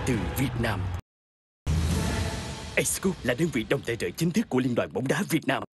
từ Việt Nam. A-Scoop là đơn vị đồng tài trợ chính thức của Liên đoàn bóng đá Việt Nam.